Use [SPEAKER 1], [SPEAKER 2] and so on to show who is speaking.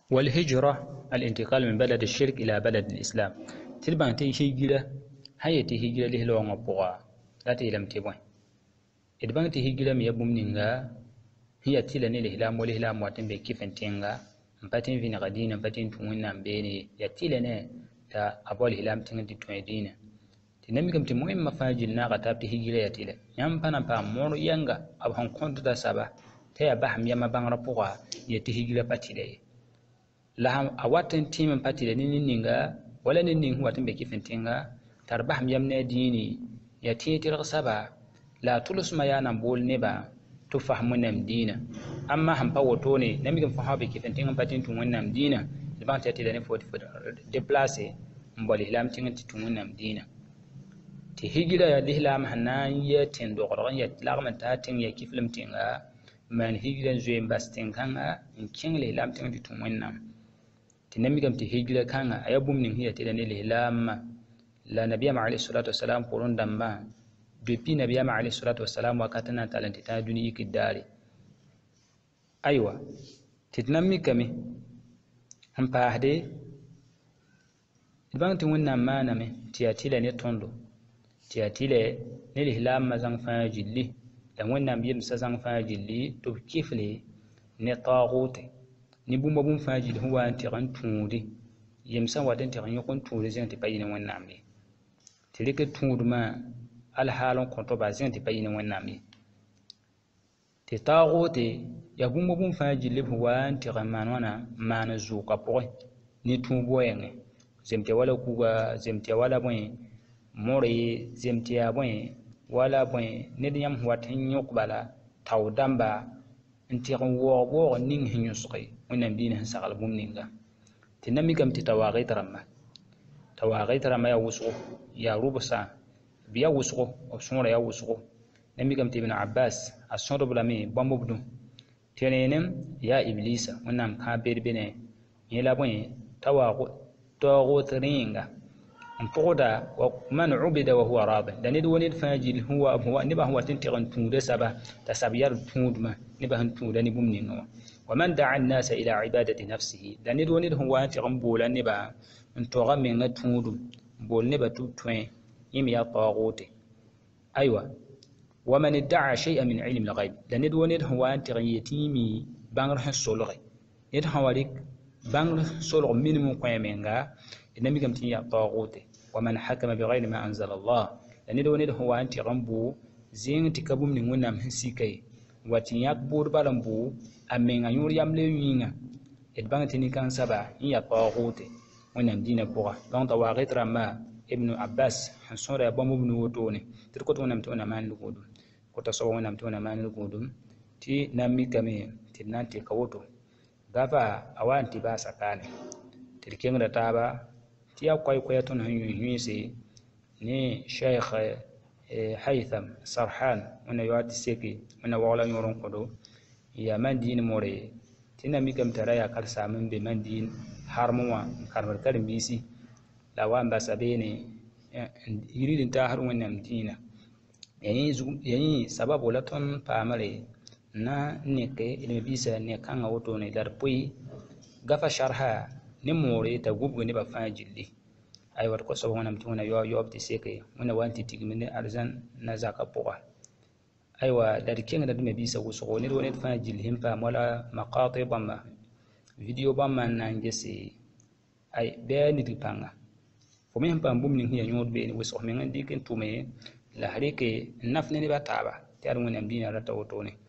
[SPEAKER 1] والهجرة الانتقال من بلد الشرك إلى بلد الإسلام تلبان تي هجرة هي تي هجرة له لون بوا لا تيلم تبوين إدبان تي هجرة ميبوم نينغا هي تيلا نيل هلام والهلام واتن بكيف انتينغا مباتين في نغدين مباتين تومنا بيني يا تيلا نه تا أبول هلام تنغ دي توين دينا تنمي كم تمهم مفاجل ناغا تاب تي هجرة يا تيلا يام بانا با مور يانغا أب هون كونت دا سابا تيا باهم ياما بان ربوا يا تي هجرة باتيلا laham awatin timin patile ninga wala nin watin be kifentinga tarbaham yamne dini ya titir saba la tulus mayana bol neba to fahmu nam dina amma ham pa woto ne namigin fa habe kifentinga patin tun wannan dina ban ta tile ne foti déplacer mbol ihlam tinga tun wannan dina ti hijira ya lihlam hanan ya tin dogoran ya lagman ta tin ya kiflim tinga man hijiran zuwa bastin kanga in kin lihlam tinga tun wannan تنمي كم تهجر كان أيبوم من هي تلني الهلام لا نبي عليه الصلاة والسلام قرون دمبا بيبي نبي عليه الصلاة والسلام وكاتنا تالنتي تادوني كداري أيوة تتنمي كمي هم باهدي البان تقولنا ما نمي تياتيلا نتوندو تياتيلا الهلام مزان فاجلي لمن نبي مسزان فاجلي تبكيف لي نطاغوتي ni bumba bum fajil huwa antiran tuudi yemsa waden tiran yokon tuudi zenti payine wonnamni tilike tuudma al halon konto ba zenti payine wonnamni ti taagoti ya bumba bum fajil huwa antiran manwana mana zuka poy ni tuubo yenge zemte wala kuga zemte wala boy mori zemte ya boy wala boy nediyam huwa tin yokbala tawdamba انتقن وغوغ نين هنيسقي ونم دين سقال بومنينغا تنمي كم تتواغيت رما يا وسقو يا روبسا بيا وسقو وسمور يا وسقو نمي كم ابن عباس الصور بلامي بامبدو تنينم يا ابليس ونم كابير بني يلا بني تواغو ترينغا انتقدا ومن عبد وهو راض دني دوني الفاجل هو نبا هو تنتقن تود سبا تسبيار تود ما نبا تود ني بومنينغا ومن دعا الناس الى عباده نفسه دني دوني هو تنتقن بولا نبا انتوغا من تود بول نبا توتوين يم يا طاغوت ايوه ومن ادعى شيئا من علم الغيب دني دوني هو تنتقن يتيمي بانغ حسولغي يد حواليك بانغ سولغ مينيمو قيمنغا إنما كم تيجي طاغوته ومن حكم بغير ما أنزل الله لأن ده هو أنت رمبو زين تكبم من ونا مهسيكي وتياك بور بالمبو أمين أيور يملي يينا إدبان تني كان سبع هي طاغوته ونا مدينة بوغا لون طواغيت رما ابن عباس حنصور يا بامو بن وتوني تركض ونا متونا ما نلقودم كنت صو ونا متونا ما نلقودم تي نامي كمي تنانتي كوتو غافا أوان تباسا كاني تلكين رتابا تيا كوي كويتون هنيسي ني شيخ حيثم سرحان من يوات سيكي من وغلا يورون قدو يا من دين موري تينا ميكم ترايا كالسا من بمن دين هارموا كارمر كارم بيسي لوان باسابيني يريد انتهر ونم دينا يعني سبب ولتون فامري na neke ilmi bisa ne kanga woto ne dar pui gafa sharha ni more ta gubgo ne ba fajilli ay wat ko so wonam tuna yo ti seke wona wanti tigmine arzan na zaka poa aywa dar kenga dum bisa wo so ne woni fajilli himpa mola maqati bamma video bamma na ngesi ay be ni dipanga fo mi himpa mbum ni hiya nyod be ni wo so mi ngandi ken tume la harike nafne ni bataba tar wonam dina rata woto ne